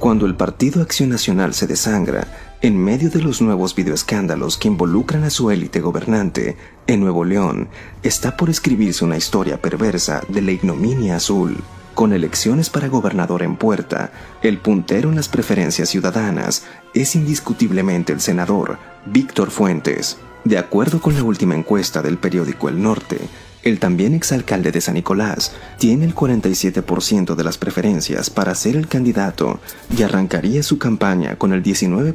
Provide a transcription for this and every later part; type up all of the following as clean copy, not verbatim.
Cuando el Partido Acción Nacional se desangra, en medio de los nuevos videoescándalos que involucran a su élite gobernante, en Nuevo León está por escribirse una historia perversa de la ignominia azul. Con elecciones para gobernador en puerta, el puntero en las preferencias ciudadanas es indiscutiblemente el senador Víctor Fuentes. De acuerdo con la última encuesta del periódico El Norte, el también exalcalde de San Nicolás tiene el 47% de las preferencias para ser el candidato y arrancaría su campaña con el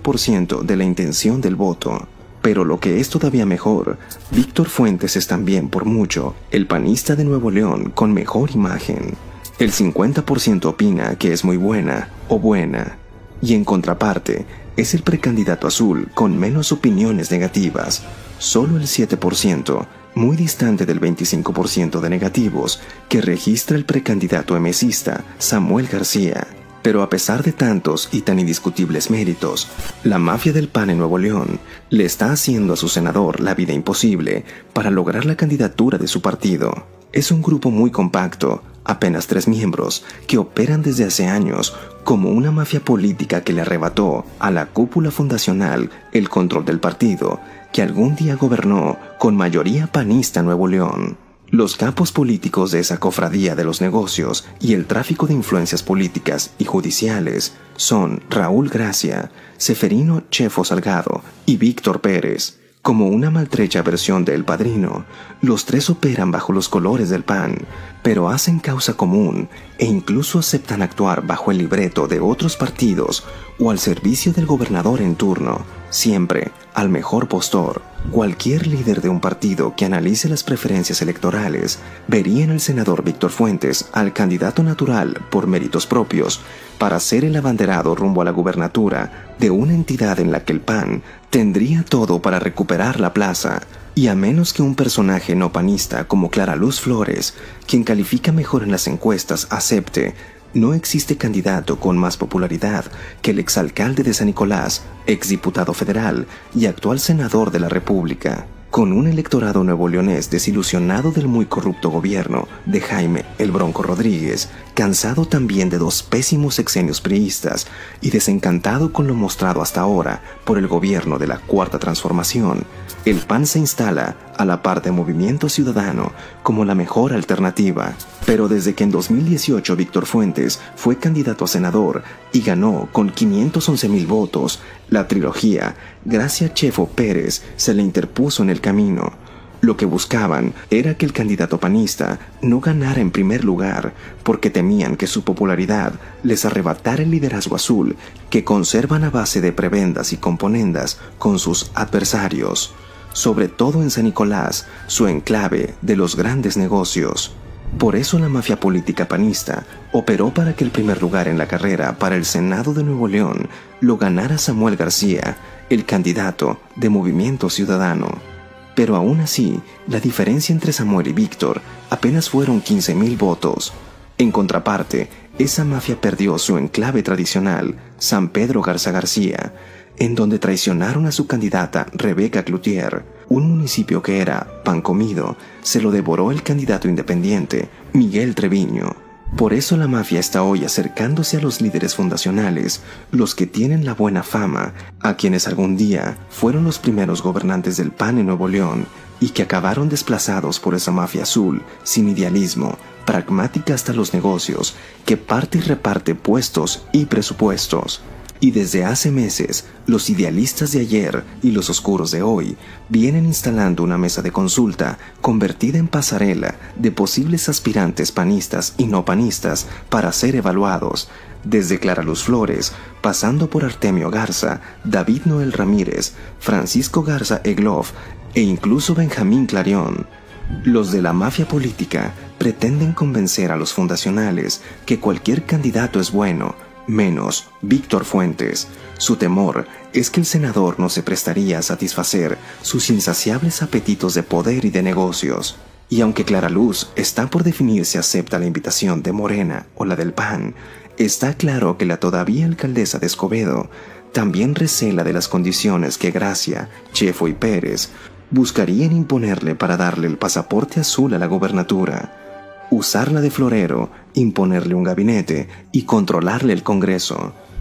19% de la intención del voto. Pero lo que es todavía mejor, Víctor Fuentes es también por mucho el panista de Nuevo León con mejor imagen. El 50% opina que es muy buena o buena, y en contraparte es el precandidato azul con menos opiniones negativas, solo el 7%, muy distante del 25% de negativos que registra el precandidato emesista Samuel García. Pero a pesar de tantos y tan indiscutibles méritos, la mafia del PAN en Nuevo León le está haciendo a su senador la vida imposible para lograr la candidatura de su partido. Es un grupo muy compacto, apenas 3 miembros, que operan desde hace años como una mafia política que le arrebató a la cúpula fundacional el control del partido, que algún día gobernó con mayoría panista en Nuevo León. Los capos políticos de esa cofradía de los negocios y el tráfico de influencias políticas y judiciales son Raúl Gracia, Seferino Chefo Salgado y Víctor Pérez. Como una maltrecha versión de El Padrino, los tres operan bajo los colores del PAN, pero hacen causa común e incluso aceptan actuar bajo el libreto de otros partidos o al servicio del gobernador en turno, siempre al mejor postor. Cualquier líder de un partido que analice las preferencias electorales vería en el senador Víctor Fuentes al candidato natural por méritos propios para ser el abanderado rumbo a la gubernatura de una entidad en la que el PAN tendría todo para recuperar la plaza. Y a menos que un personaje no panista como Clara Luz Flores, quien califica mejor en las encuestas, acepte, no existe candidato con más popularidad que el exalcalde de San Nicolás, exdiputado federal y actual senador de la República. Con un electorado nuevoleonés desilusionado del muy corrupto gobierno de Jaime El Bronco Rodríguez, cansado también de 2 pésimos sexenios priistas y desencantado con lo mostrado hasta ahora por el gobierno de la Cuarta Transformación, el PAN se instala a la par de Movimiento Ciudadano como la mejor alternativa. Pero desde que en 2018 Víctor Fuentes fue candidato a senador y ganó con 511,000 votos, la trilogía Gracia Chefo Pérez se le interpuso en el camino. Lo que buscaban era que el candidato panista no ganara en primer lugar, porque temían que su popularidad les arrebatara el liderazgo azul que conservan a base de prebendas y componendas con sus adversarios, sobre todo en San Nicolás, su enclave de los grandes negocios. Por eso la mafia política panista operó para que el primer lugar en la carrera para el Senado de Nuevo León lo ganara Samuel García, el candidato de Movimiento Ciudadano. Pero aún así, la diferencia entre Samuel y Víctor apenas fueron 15,000 votos. En contraparte, esa mafia perdió su enclave tradicional, San Pedro Garza García, en donde traicionaron a su candidata Rebeca Cloutier. Un municipio que era pan comido, se lo devoró el candidato independiente, Miguel Treviño. Por eso la mafia está hoy acercándose a los líderes fundacionales, los que tienen la buena fama, a quienes algún día fueron los primeros gobernantes del PAN en Nuevo León y que acabaron desplazados por esa mafia azul, sin idealismo, pragmática hasta los negocios, que parte y reparte puestos y presupuestos. Y desde hace meses, los idealistas de ayer y los oscuros de hoy vienen instalando una mesa de consulta convertida en pasarela de posibles aspirantes panistas y no panistas para ser evaluados, desde Clara Luz Flores, pasando por Artemio Garza, David Noel Ramírez, Francisco Garza Egloff e incluso Benjamín Clarión. Los de la mafia política pretenden convencer a los fundacionales que cualquier candidato es bueno, menos Víctor Fuentes. Su temor es que el senador no se prestaría a satisfacer sus insaciables apetitos de poder y de negocios. Y aunque Clara Luz está por definir si acepta la invitación de Morena o la del PAN, está claro que la todavía alcaldesa de Escobedo también recela de las condiciones que Gracia, Chefo y Pérez buscarían imponerle para darle el pasaporte azul a la gobernatura, usarla de florero, imponerle un gabinete y controlarle el Congreso.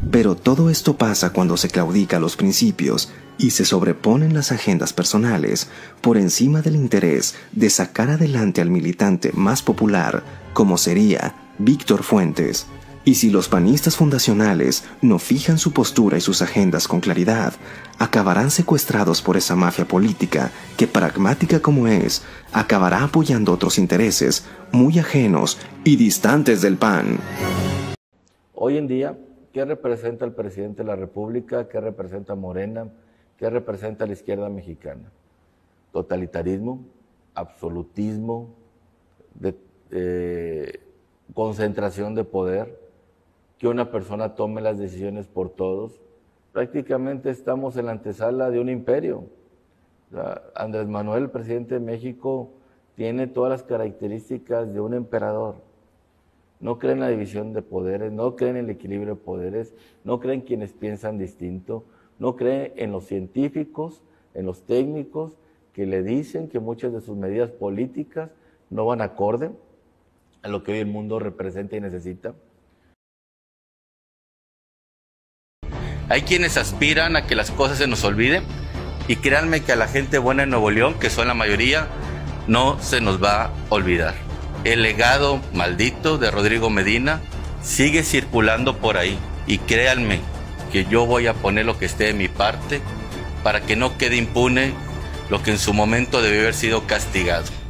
Pero todo esto pasa cuando se claudica a los principios y se sobreponen las agendas personales por encima del interés de sacar adelante al militante más popular, como sería Víctor Fuentes. Y si los panistas fundacionales no fijan su postura y sus agendas con claridad, acabarán secuestrados por esa mafia política que, pragmática como es, acabará apoyando otros intereses muy ajenos y distantes del PAN. Hoy en día, ¿qué representa el presidente de la República? ¿Qué representa Morena? ¿Qué representa la izquierda mexicana? Totalitarismo, absolutismo, concentración de poder, que una persona tome las decisiones por todos. Prácticamente estamos en la antesala de un imperio. O sea, Andrés Manuel, el presidente de México, tiene todas las características de un emperador. No cree en la división de poderes, no cree en el equilibrio de poderes, no cree en quienes piensan distinto, no cree en los científicos, en los técnicos que le dicen que muchas de sus medidas políticas no van acorde a lo que hoy el mundo representa y necesita. Hay quienes aspiran a que las cosas se nos olviden y créanme que a la gente buena en Nuevo León, que son la mayoría, no se nos va a olvidar. El legado maldito de Rodrigo Medina sigue circulando por ahí y créanme que yo voy a poner lo que esté de mi parte para que no quede impune lo que en su momento debió haber sido castigado.